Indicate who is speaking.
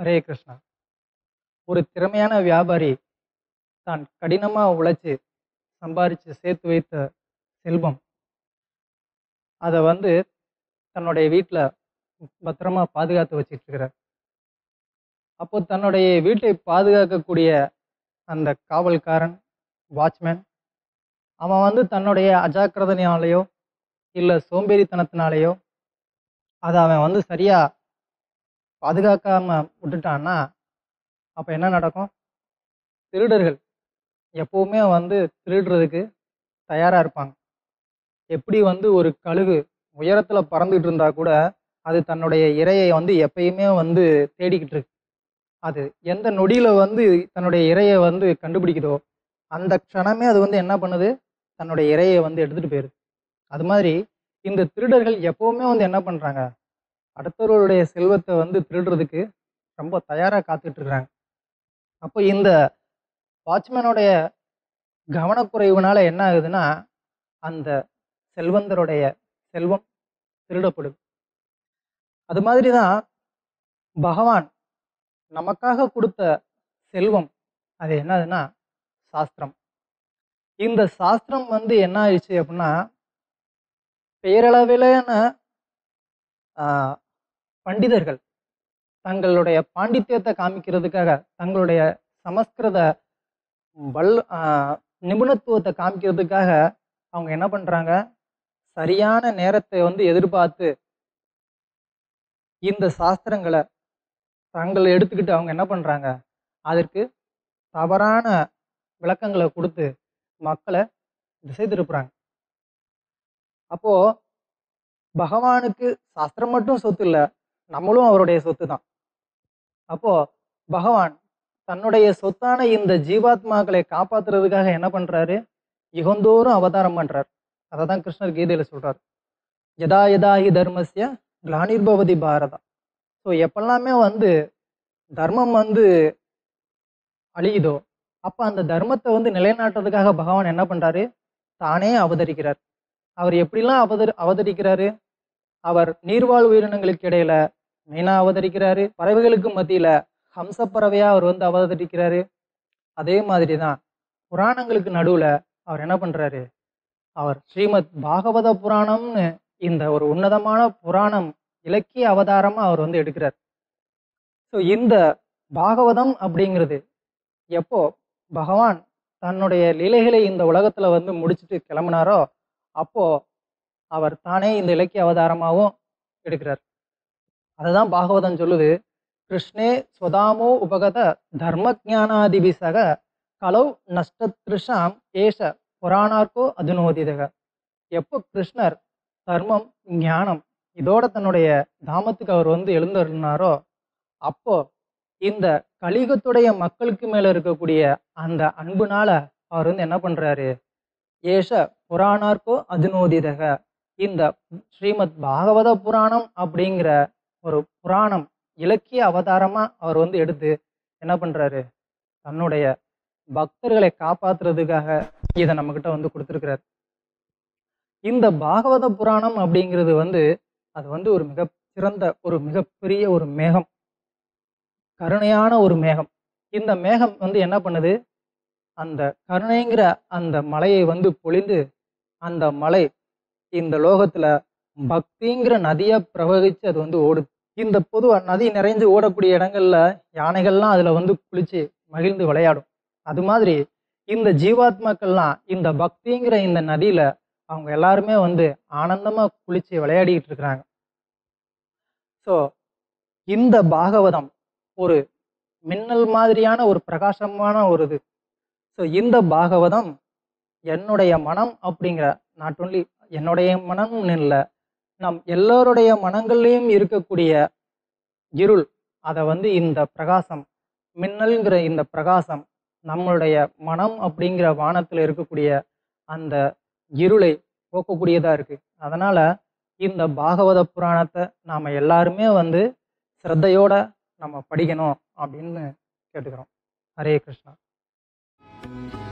Speaker 1: ஹரே கிருஷ்ணா. ஒரு திறமையான வியாபாரி தான் கடினமாக உழைச்சி சம்பாரித்து சேர்த்து வைத்த செல்வம் அதை தன்னுடைய வீட்டில் பத்திரமா பாதுகாத்து வச்சிட்டு இருக்கிறார். அப்போ தன்னுடைய வீட்டை பாதுகாக்கக்கூடிய அந்த காவல்காரன், வாட்ச்மேன், அவன் தன்னுடைய அஜாக்கிரதையினாலேயோ இல்லை சோம்பேறித்தனத்தினாலேயோ அதை அவன் சரியாக பாதுகாக்காமல் விட்டுட்டான்னா அப்போ என்ன நடக்கும்? திருடர்கள் எப்போவுமே திருடுறதுக்கு தயாராக இருப்பாங்க. எப்படி ஒரு கழுகு உயரத்தில் பறந்துகிட்டு இருந்தா கூட அது தன்னுடைய இரையை எப்பயுமே தேடிக்கிட்டு இருக்கு. அது எந்த நொடியில் தன்னுடைய இரையை கண்டுபிடிக்குதோ அந்த க்ஷணமே அது என்ன பண்ணுது? தன்னுடைய இரையை எடுத்துகிட்டு போயிடுது. அது மாதிரி இந்த திருடர்கள் எப்போவுமே என்ன பண்ணுறாங்க? அடுத்தவர்களுடைய செல்வத்தை திருடுறதுக்கு ரொம்ப தயாராக காத்துட்டு இருக்கிறாங்க. அப்போ இந்த வாட்ச்மேனுடைய கவனக்குறைவுனால என்ன ஆகுதுன்னா அந்த செல்வந்தருடைய செல்வம் திருடப்படுது. அது மாதிரி தான் பகவான் நமக்காக கொடுத்த செல்வம் அது என்னதுன்னா சாஸ்திரம். இந்த சாஸ்திரம் என்ன ஆயிடுச்சு அப்படின்னா பேரளவிலான பண்டிதர்கள் தங்களுடைய பாண்டித்யத்தை காமிக்கிறதுக்காக, தங்களுடைய சமஸ்கிருத நிபுணத்துவத்தை காமிக்கிறதுக்காக அவங்க என்ன பண்ணுறாங்க? சரியான நேரத்தை எதிர்பார்த்து இந்த சாஸ்திரங்களை தங்களை எடுத்துக்கிட்டு அவங்க என்ன பண்ணுறாங்க? அதற்கு தவறான விளக்கங்களை கொடுத்து மக்களை திசை திருப்புறாங்க. அப்போது பகவானுக்கு சாஸ்திரம் மட்டும் சொத்து இல்லை, நம்மளும் அவருடைய சொத்து தான். அப்போது பகவான் தன்னுடைய சொத்தான இந்த ஜீவாத்மாக்களை காப்பாற்றுறதுக்காக என்ன பண்ணுறாரு? யுகந்தோறும் அவதாரம் பண்ணுறார். அதை தான் கிருஷ்ணர் கீதையில் சொல்கிறார், யதா யதா ஹி தர்மஸ்ய கிளானிர்பவதி பாரதா. ஸோ எப்பெல்லாமே தர்மம் அழியுதோ அப்போ அந்த தர்மத்தை நிலைநாட்டுறதுக்காக பகவான் என்ன பண்ணுறாரு? தானே அவதரிக்கிறார். அவர் எப்படிலாம் அவதரிக்கிறாரு? அவர் நீர்வாழ் உயிரினங்களுக்கு இடையில மீனா அவதரிக்கிறாரு, பறவைகளுக்கு மத்தியில ஹம்சப்பறவையா அவர் அவதரிக்கிறாரு. அதே மாதிரி தான் புராணங்களுக்கு நடுவுல அவர் என்ன பண்றாரு? அவர் ஸ்ரீமத் பாகவத புராணம்னு இந்த ஒரு உன்னதமான புராணம் இலக்கிய அவதாரமா அவர் எடுக்கிறார். ஸோ இந்த பாகவதம் அப்படிங்கிறது எப்போ பகவான் தன்னுடைய லீலைகளை இந்த உலகத்துல முடிச்சுட்டு கிளம்பினாரோ அப்போ அவர் தானே இந்த இலக்கிய அவதாரமாகவும் எடுக்கிறார். அதுதான் பாகவதம் சொல்லுது, கிருஷ்ணே ஸ்வதாமோ உபகத தர்மஜானாதிபிசக கலௌ நஷ்டத்ருஷாம் ஏஷ புராணார்க்கோ அதுனோதிதக. எப்போ கிருஷ்ணர் தர்மம் ஞானம் இதோட தன்னுடைய தாமத்துக்கு அவர் எழுந்தருளினாரோ அப்போ இந்த கலியுகத்துடைய மக்களுக்கு மேல இருக்கக்கூடிய அந்த அன்புனால அவர் என்ன பண்றாரு? ஏஷ புராணார்க்கோ அதுனோதிதக, இந்த ஸ்ரீமத் பாகவத புராணம் அப்படிங்கிற ஒரு புராணம் இலக்கிய அவதாரமா அவர் எடுத்து என்ன பண்றாரு? தன்னுடைய பக்தர்களை காப்பாத்துறதுக்காக இதை நம்ம கிட்ட கொடுத்துருக்கிறார். இந்த பாகவத புராணம் அப்படிங்கிறது அது ஒரு மிக சிறந்த ஒரு மிகப்பெரிய ஒரு மேகம், கருணையான ஒரு மேகம். இந்த மேகம் என்ன பண்ணுது? அந்த கருணைங்கிற அந்த மலையை பொழிந்து அந்த மலை இந்த லோகத்துல பக்திங்கிற நதியா பிரவகிச்சு அது ஓடுது. இந்த பொதுவா நதி நிறைஞ்சு ஓடக்கூடிய இடங்கள்ல யானைகள்லாம் அதுல குளிச்சு மகிழ்ந்து விளையாடும். அது மாதிரி இந்த ஜீவாத்மாக்கள்லாம் இந்த பக்திங்கிற இந்த நதியில அவங்க எல்லாருமே ஆனந்தமா குளிச்சு விளையாடிட்டு இருக்கிறாங்க. ஸோ இந்த பாகவதம் ஒரு மின்னல் மாதிரியான ஒரு பிரகாசமான ஒரு இது. ஸோ இந்த பாகவதம் என்னுடைய மனம் அப்படிங்கிற நாட் ஒன்லி என்னுடைய மனம்னு இல்லை, நம் எல்லோருடைய மனங்கள்லையும் இருக்கக்கூடிய இருள் அதை இந்த பிரகாசம், மின்னல்ங்கிற இந்த பிரகாசம் நம்மளுடைய மனம் அப்படிங்கிற வானத்தில் இருக்கக்கூடிய அந்த இருளை போக்கக்கூடியதாக இருக்கு. அதனால இந்த பாகவத புராணத்தை நாம் எல்லாருமே சிரத்தையோட நம்ம படிக்கணும் அப்படின்னு கேட்டுக்கிறோம். ஹரே கிருஷ்ணா.